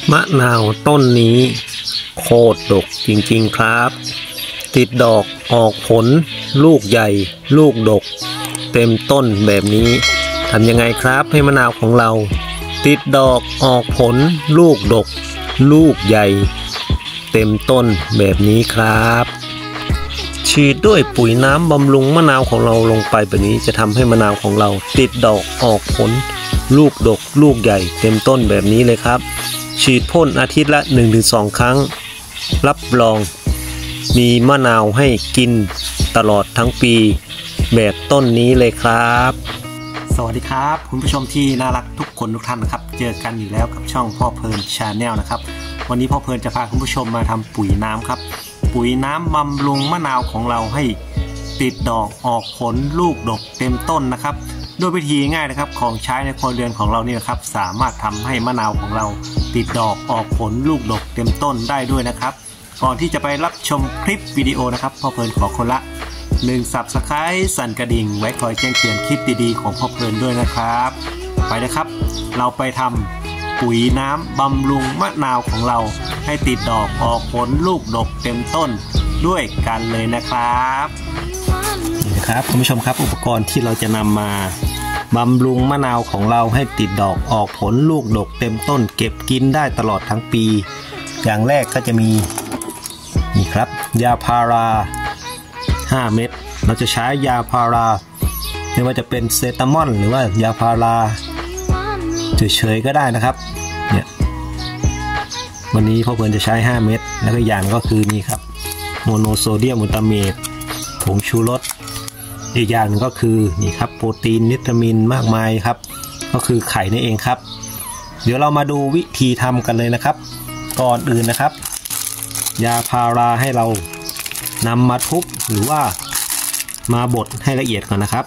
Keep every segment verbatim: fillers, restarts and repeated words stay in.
มะนาวต้นนี้โคตรดกจริงๆครับติดดอกออกผลลูกใหญ่ลูกดกเต็มต้นแบบนี้ทำยังไงครับให้มะนาวของเราติดดอกออกผลลูกดกลูกใหญ่เต็มต้นแบบนี้ครับฉีดด้วยปุ๋ยน้ำบำรุงมะนาวของเราลงไปแบบนี้จะทำให้มะนาวของเราติดดอกออกผลลูกดกลูกใหญ่เต็มต้นแบบนี้เลยครับฉีดพ่นอาทิตย์ละ หนึ่งถึงสอง ครั้งรับรองมีมะนาวให้กินตลอดทั้งปีแบบต้นนี้เลยครับสวัสดีครับคุณผู้ชมที่น่ารักทุกคนทุกท่านนะครับเจอกันอยู่แล้วกับช่องพ่อเพลินชาแนลนะครับวันนี้พ่อเพลินจะพาคุณผู้ชมมาทำปุ๋ยน้ำครับปุ๋ยน้ำบำรุงมะนาวของเราให้ติดดอกออกผลลูกดกเต็มต้นนะครับโดยวิธีง่ายนะครับของใช้ในครัวเรือนของเรานี่นะครับสามารถทำให้มะนาวของเราติดดอกออกผลลูกดกเต็มต้นได้ด้วยนะครับก่อนที่จะไปรับชมคลิปวิดีโอนะครับพ่อเพลินขอคนละหนึ่ง ซับสไครบ์ สั่นกระดิ่งไว้คอยแจ้งเตือนคลิปดีๆของพ่อเพลินด้วยนะครับไปเลยครับเราไปทำปุ๋ยน้ำบำรุงมะนาวของเราให้ติดดอกออกผลลูกดกเต็มต้นด้วยกันเลยนะครับนี่นะครับคุณผู้ชมครับอุปกรณ์ที่เราจะนำมาบำรุงมะนาวของเราให้ติดดอกออกผลลูกดกเต็มต้นเก็บกินได้ตลอดทั้งปีอย่างแรกก็จะมีนี่ครับยาพาราห้าเม็ดเราจะใช้ยาพาราไม่ว่าจะเป็นเซตามอลหรือว่ายาพาราเฉยๆก็ได้นะครับเนี่ยวันนี้พ่อเพลินจะใช้ห้าเม็ดแล้วก็อย่างก็คือนี่ครับโมโนโซเดียมกลูตาเมตผงชูรสอีกอย่างนึงก็คือนี่ครับโปรตีนวิตามินมากมายครับก็คือไข่นั่นเองครับเดี๋ยวเรามาดูวิธีทำกันเลยนะครับก่อนอื่นนะครับยาพาราให้เรานำมาทุบหรือว่ามาบดให้ละเอียดก่อนนะครับ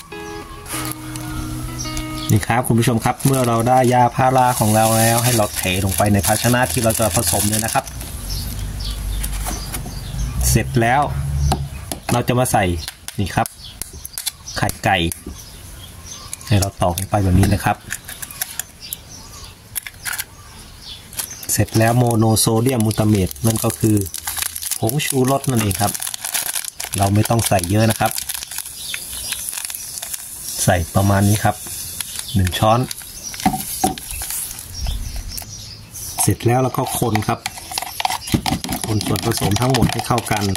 นี่ครับคุณผู้ชมครับเมื่อเราได้ยาพาราของเราแล้วให้เราเทลงไปในภาชนะที่เราจะผสมเลยนะครับเสร็จแล้วเราจะมาใส่นี่ครับไข่ไก่ให้เราตอกลงไปแบบนี้นะครับเสร็จแล้วโมโนโซเดียมกลูตาเมตนั่นก็คือผงชูรสนั่นเองครับเราไม่ต้องใส่เยอะนะครับใส่ประมาณนี้ครับหนึ่งช้อนเสร็จแล้วเราก็คนครับคนส่วนผสมทั้งหมดให้เข้ากัน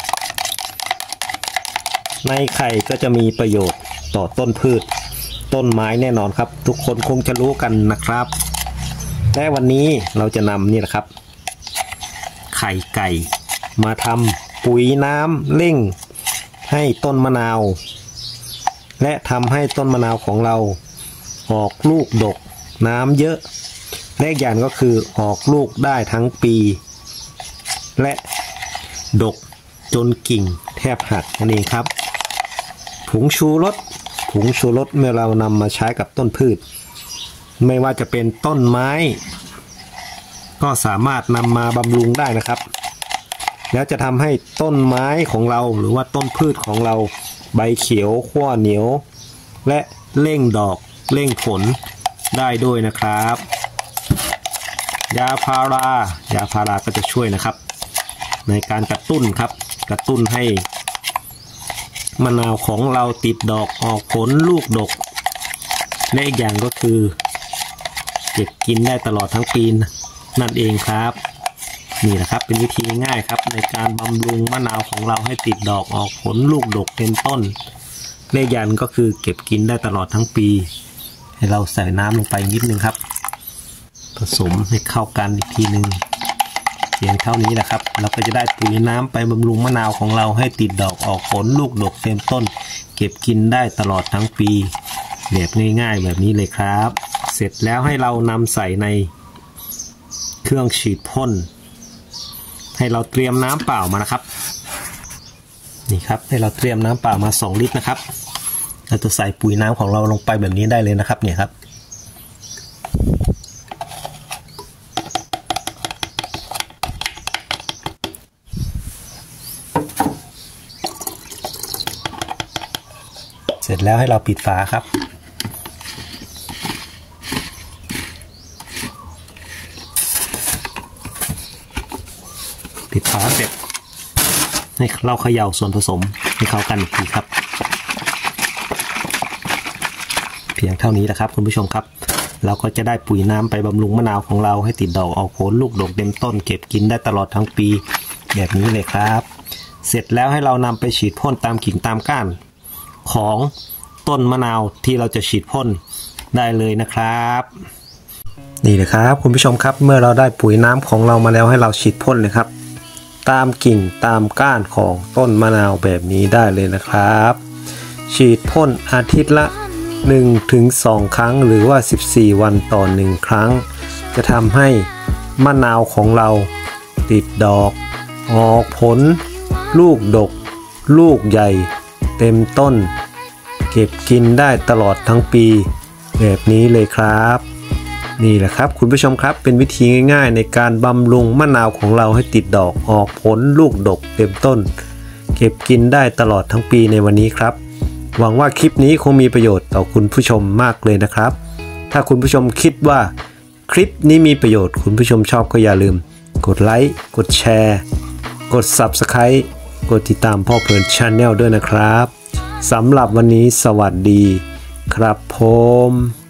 ในไข่ก็จะมีประโยชน์ต่อต้นพืชต้นไม้แน่นอนครับทุกคนคงจะรู้กันนะครับและวันนี้เราจะนำนี่แหละครับไข่ไก่มาทำปุ๋ยน้ำเร่งให้ต้นมะนาวและทำให้ต้นมะนาวของเราออกลูกดกน้ำเยอะและอีกอย่างก็คือออกลูกได้ทั้งปีและดกจนกิ่งแทบหักนั่นเองครับผงชูรสผงชูรสเมื่อเรานำมาใช้กับต้นพืชไม่ว่าจะเป็นต้นไม้ก็สามารถนำมาบำรุงได้นะครับแล้วจะทำให้ต้นไม้ของเราหรือว่าต้นพืชของเราใบเขียวขั้วเหนียวและเร่งดอกเร่งผลได้ด้วยนะครับยาพารายาพาราก็จะช่วยนะครับในการกระตุ้นครับกระตุ้นให้มะนาวของเราติดดอกออกผลลูกดกและอีกอย่างก็คือเก็บกินได้ตลอดทั้งปีนั่นเองครับนี่นะครับเป็นวิธีง่ายครับในการบำรุงมะนาวของเราให้ติดดอกออกผลลูกดกเต็มต้นและอีกอย่างก็คือเก็บกินได้ตลอดทั้งปีให้เราใส่น้ำลงไปนิดนึงครับผสมให้เข้ากันอีกทีนึงเพียงเท่านี้แหละครับเราก็จะได้ปุ๋ยน้ำไปบำรุงมะนาวของเราให้ติดดอกออกผลลูกดกเต็มต้นเก็บกินได้ตลอดทั้งปีแบบง่ายๆแบบนี้เลยครับเสร็จแล้วให้เรานำใส่ในเครื่องฉีดพ่นให้เราเตรียมน้ำเปล่ามานะครับนี่ครับให้เราเตรียมน้ำเปล่ามาสองลิตรนะครับเราจะใส่ปุ๋ยน้ำของเราลงไปแบบนี้ได้เลยนะครับเนี่ยครับเสร็จแล้วให้เราปิดฝาครับปิดฝาเสร็จให้เราเขย่าส่วนผสมให้เข้ากันอีกทีครับเพียงเท่านี้แหละครับคุณผู้ชมครับเราก็จะได้ปุ๋ยน้ำไปบำรุงมะนาวของเราให้ติดดอกออกผลลูกดกเต็มต้นเก็บกินได้ตลอดทั้งปีแบบนี้เลยครับเสร็จแล้วให้เรานำไปฉีดพ่นตามกิ่งตามก้านของต้นมะนาวที่เราจะฉีดพ่นได้เลยนะครับนี่เลยครับคุณผู้ชมครับเมื่อเราได้ปุ๋ยน้ำของเรามาแล้วให้เราฉีดพ่นเลยครับตามกิ่งตามก้านของต้นมะนาวแบบนี้ได้เลยนะครับฉีดพ่นอาทิตย์ละ หนึ่งถึงสอง ครั้งหรือว่าสิบสี่วันต่อหนึ่งครั้งจะทำให้มะนาวของเราติดดอกออกผลลูกดกลูกใหญ่เต็มต้นเก็บกินได้ตลอดทั้งปีแบบนี้เลยครับนี่แหละครับคุณผู้ชมครับเป็นวิธีง่ายๆในการบำรุงมะนาวของเราให้ติดดอกออกผลลูกดกเต็มต้นเก็บกินได้ตลอดทั้งปีในวันนี้ครับหวังว่าคลิปนี้คงมีประโยชน์ต่อคุณผู้ชมมากเลยนะครับถ้าคุณผู้ชมคิดว่าคลิปนี้มีประโยชน์คุณผู้ชมชอบก็อย่าลืมกดไลค์กดแชร์กด ซับสไครบ์ กดติดตามพ่อเพลิน Channel ด้วยนะครับสำหรับวันนี้สวัสดีครับผม